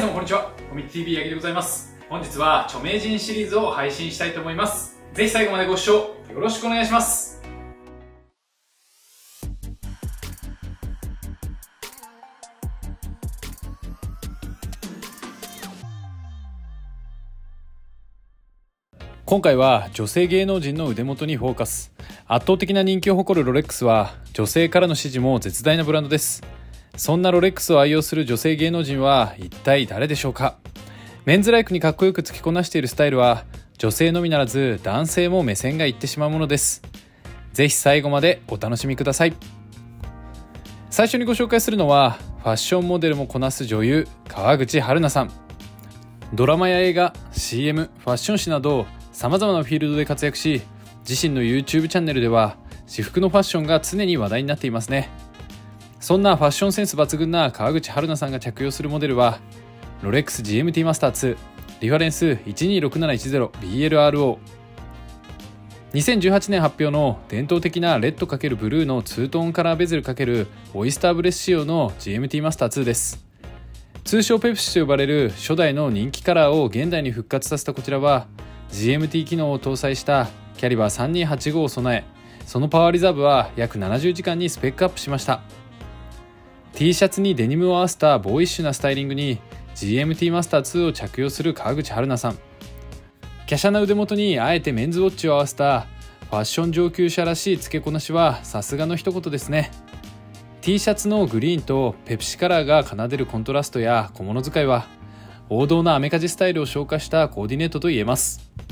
様こんにちは。コミッ TV 八木でございます。本日は著名人シリーズを配信したいと思います。ぜひ最後までご視聴よろしくお願いします。今回は女性芸能人の腕元にフォーカス。圧倒的な人気を誇るロレックスは女性からの支持も絶大なブランドです。そんなロレックスを愛用する女性芸能人は一体誰でしょうか。メンズライクにかっこよく着きこなしているスタイルは女性のみならず男性も目線がいってしまうものです。ぜひ最後までお楽しみください。最初にご紹介するのはファッションモデルもこなす女優川口春奈さん。ドラマや映画、CM、ファッション誌など様々なフィールドで活躍し、自身の YouTube チャンネルでは私服のファッションが常に話題になっていますね。そんなファッションセンス抜群な川口春奈さんが着用するモデルはロレックス GMT マスター2リファレンス 126710BLRO。 2018年発表の伝統的なレッド×ブルーのツートーンカラーベゼル×オイスターブレス仕様の GMT マスター2です。通称ペプシと呼ばれる初代の人気カラーを現代に復活させたこちらは GMT 機能を搭載したキャリバー3285を備え、そのパワーリザーブは約70時間にスペックアップしました。 T シャツにデニムを合わせたボーイッシュなスタイリングに GMT マスター2を着用する川口春奈さん。華奢な腕元にあえてメンズウォッチを合わせたファッション上級者らしい付けこなしはさすがの一言ですね。 T シャツのグリーンとペプシカラーが奏でるコントラストや小物使いは王道なアメカジスタイルを昇華したコーディネートといえます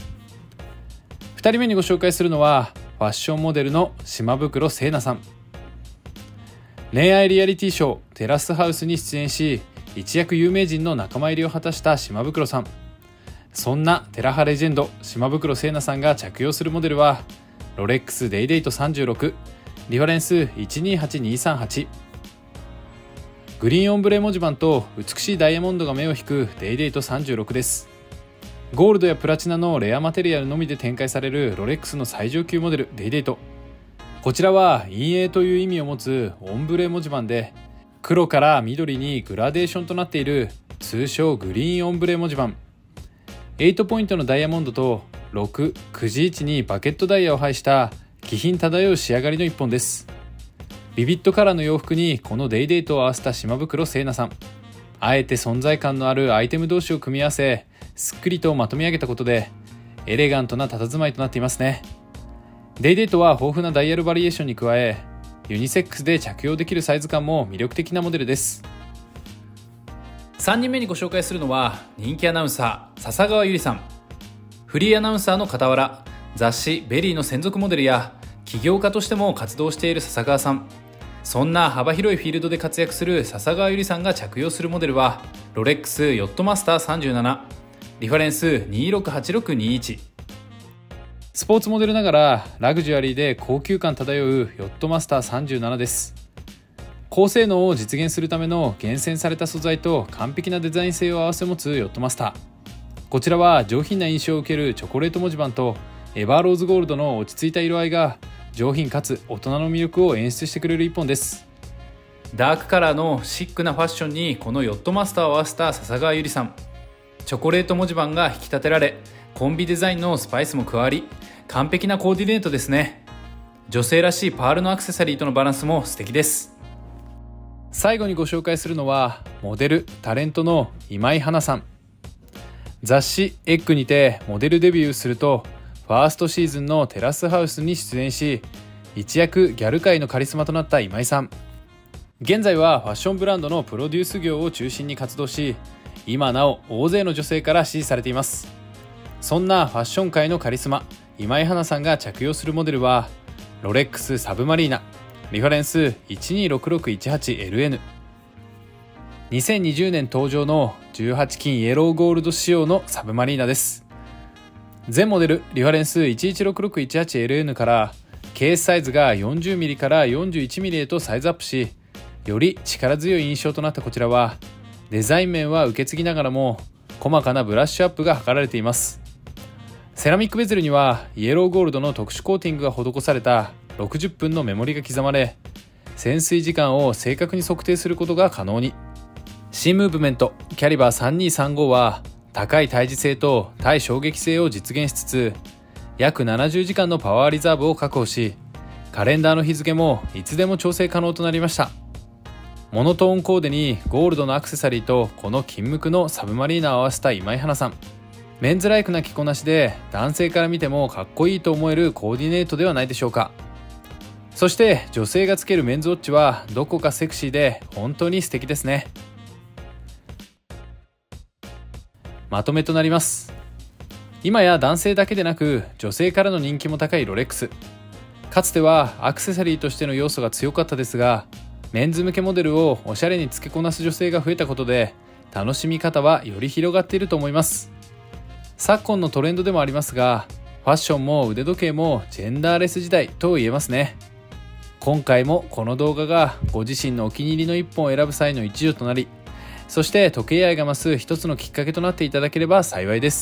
。2人目にご紹介するのはファッションモデルの島袋聖奈さん。恋愛リアリティショーテラスハウスに出演し、一躍有名人の仲間入りを果たした島袋さん。そんなテラハレジェンド島袋聖奈さんが着用するモデルはロレックスデイデイト36リファレンス 128238。 グリーンオンブレ文字盤と美しいダイヤモンドが目を引くデイデイト36です。ゴールドやプラチナのレアマテリアルのみで展開されるロレックスの最上級モデルデイデイト。こちらは陰影という意味を持つオンブレ文字盤で、黒から緑にグラデーションとなっている通称グリーンオンブレ文字盤。8ポイントのダイヤモンドと6、9時位置にバケットダイヤを配した気品漂う仕上がりの一本です。ビビッドカラーの洋服にこのデイデイトを合わせた島袋聖奈さん。あえて存在感のあるアイテム同士を組み合わせ、すっくりとまとめ上げたことでエレガントな佇まいとなっていますね。デイデイトは豊富なダイヤルバリエーションに加え、ユニセックスで着用できるサイズ感も魅力的なモデルです。3人目にご紹介するのは人気アナウンサー笹川ゆりさん。フリーアナウンサーの傍ら雑誌ベリーの専属モデルや起業家としても活動している笹川さん。そんな幅広いフィールドで活躍する笹川ゆりさんが着用するモデルはロレックスヨットマスター37リファレンス268621。スポーツモデルながらラグジュアリーで高級感漂うヨットマスター37です。高性能を実現するための厳選された素材と完璧なデザイン性を併せ持つヨットマスター。こちらは上品な印象を受けるチョコレート文字盤とエバーローズゴールドの落ち着いた色合いが上品かつ大人の魅力を演出してくれる一本です。ダークカラーのシックなファッションにこのヨットマスターを合わせた笹川ゆりさん。チョコレート文字盤が引き立てられ、コンビデザインのスパイスも加わり、完璧なコーディネートですね。女性らしいパールのアクセサリーとのバランスも素敵です。最後にご紹介するのはモデル・タレントの今井花さん。雑誌エッグにてモデルデビューするとファーストシーズンのテラスハウスに出演し、一躍ギャル界のカリスマとなった今井さん。現在はファッションブランドのプロデュース業を中心に活動し、今なお大勢の女性から支持されています。そんなファッション界のカリスマ今井花さんが着用するモデルはロレックスサブマリーナリファレンス 126618LN。 2020年登場の18金イエローゴールド仕様のサブマリーナです。全モデルリファレンス 116618LN からケースサイズが 40mm から 41mm へとサイズアップし、より力強い印象となったこちらはデザイン面は受け継ぎながらも細かなブラッシュアップが図られています。セラミックベゼルにはイエローゴールドの特殊コーティングが施された60分のメモリが刻まれ、潜水時間を正確に測定することが可能に。 新ムーブメントキャリバー3235は高い対峙性と対衝撃性を実現しつつ、約70時間のパワーリザーブを確保し、カレンダーの日付もいつでも調整可能となりました。モノトーンコーデにゴールドのアクセサリーとこの金無垢のサブマリーナーを合わせた今井花さん。メンズライクな着こなしで男性から見てもかっこいいと思えるコーディネートではないでしょうか。そして女性がつけるメンズウォッチはどこかセクシーで本当に素敵ですね。まとめとなります。今や男性だけでなく女性からの人気も高いロレックス。かつてはアクセサリーとしての要素が強かったですが、メンズ向けモデルをおしゃれに付けこなす女性が増えたことで楽しみ方はより広がっていると思います。昨今のトレンドでもありますが、ファッションも腕時計もジェンダーレス時代と言えますね。今回もこの動画がご自身のお気に入りの一本を選ぶ際の一助となり、そして時計愛が増す一つのきっかけとなっていただければ幸いです。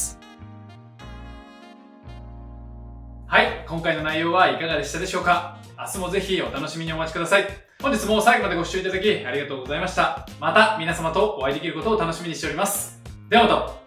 はい、今回の内容はいかがでしたでしょうか。明日もぜひお楽しみにお待ちください。本日も最後までご視聴いただきありがとうございました。また皆様とお会いできることを楽しみにしております。ではまた。